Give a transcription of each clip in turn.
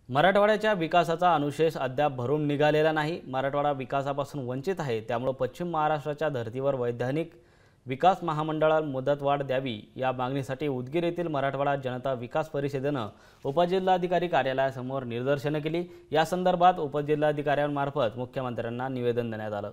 मराठवाड्याच्या विकासाचा अनुशेष अद्याप भरून निघालेला नाही। मराठवाडा विकासापासून वंचित आहे। त्यामुळे पश्चिम महाराष्ट्राच्या धर्तीवर वैधानिक विकास महामंडळाला मुदतवाढ द्यावी या मागणीसाठी उदगीर येथील मराठवाडा जनता विकास परिषदेने उपजिल्हाधिकारी कार्यालयासमोर निदर्शने केली। या संदर्भात उपजिल्हाधिकाऱ्यांमार्फत मुख्यमंत्र्यांना निवेदन देण्यात आलं।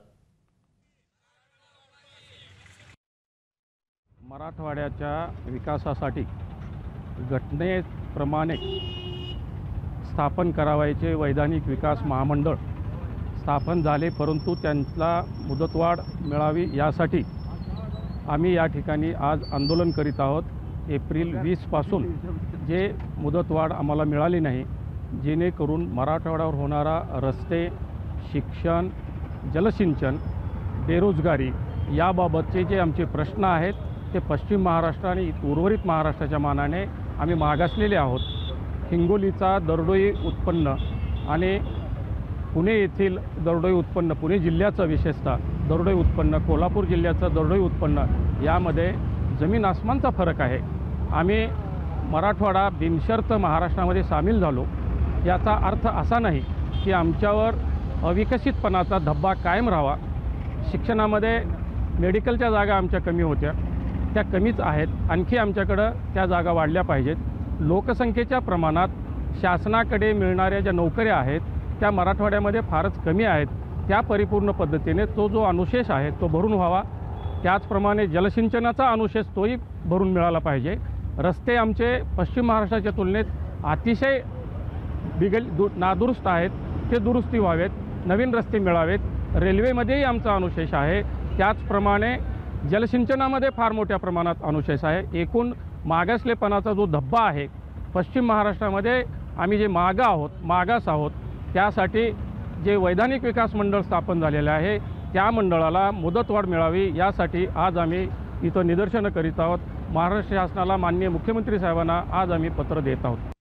मराठवाड्याच्या विकासासाठी घटनेप्रमाणे स्थापन करावयाचे वैधानिक विकास महामंडळ स्थापन झाले, परंतु त्यांना मुदतवाढ मिळावी यासाठी आम्ही या ठिकाणी आज आंदोलन करीत आहोत। एप्रिल 20 पासून जे मुदतवाढ आम्हाला मिळाली नाही, जेणेकरून मराठवाड्यावर होणारा रस्ते, शिक्षण, जलसिंचन, बेरोजगारी याबाबतचे जे आमचे प्रश्न आहेत ते पश्चिम महाराष्ट्र आणि उर्वरित महाराष्ट्राच्या मानाने आम्ही मागासलेले आहोत। हिंगोलीचा दरडोई उत्पन्न आणि पुणे येथील दरडोई उत्पन्न, पुणे जिल्ह्याचं विशेषतः दरडोई उत्पन्न, कोल्हापूर जिल्ह्याचं दरडोई उत्पन्न यामध्ये जमीन आसमानचा फरक आहे। आम्ही मराठवाडा बिनशर्त महाराष्ट्रामध्ये सामील झालो, याचा अर्थ असा नाही की आमच्यावर अविकसितपणाचा धब्बा कायम राहावा। शिक्षणामध्ये मेडिकलच्या जागा आमच्या कमी होत्या, त्या कमीच आहेत, आणखी आमच्याकडं त्या जागा वाढल्या पाहिजेत। लोकसंख्येच्या प्रमाणात शासनाकडे मिळणाऱ्या ज्या नोकऱ्या आहेत त्या मराठवाड्यामध्ये फारच कमी आहेत। त्या परिपूर्ण पद्धतीने तो जो अनुशेष आहे तो भरून व्हावा। त्याचप्रमाणे जलसिंचनाचा अनुशेष तोही भरून मिळाला पाहिजे। रस्ते आमचे पश्चिम महाराष्ट्राच्या तुलनेत अतिशय नादुरुस्त आहेत, ते दुरुस्ती व्हावेत, नवीन रस्ते मिळावेत। रेल्वेमध्येही आमचा अनुशेष आहे, त्याचप्रमाणे जलसिंचनामध्ये फार मोठ्या प्रमाणात अनुशेष आहे। एकूण मागासलेपणाचा जो धब्बा आहे पश्चिम महाराष्ट्रामध्ये, आम्ही जे मागास आहोत, त्यासाठी जे वैधानिक विकास मंडळ स्थापन झालेले आहे त्या मंडळाला मुदतवाढ मिळावी यासाठी आज आम्ही इथं निदर्शनं करीत आहोत। महाराष्ट्र शासनाला, माननीय मुख्यमंत्री साहेबांना आज आम्ही पत्र देत आहोत।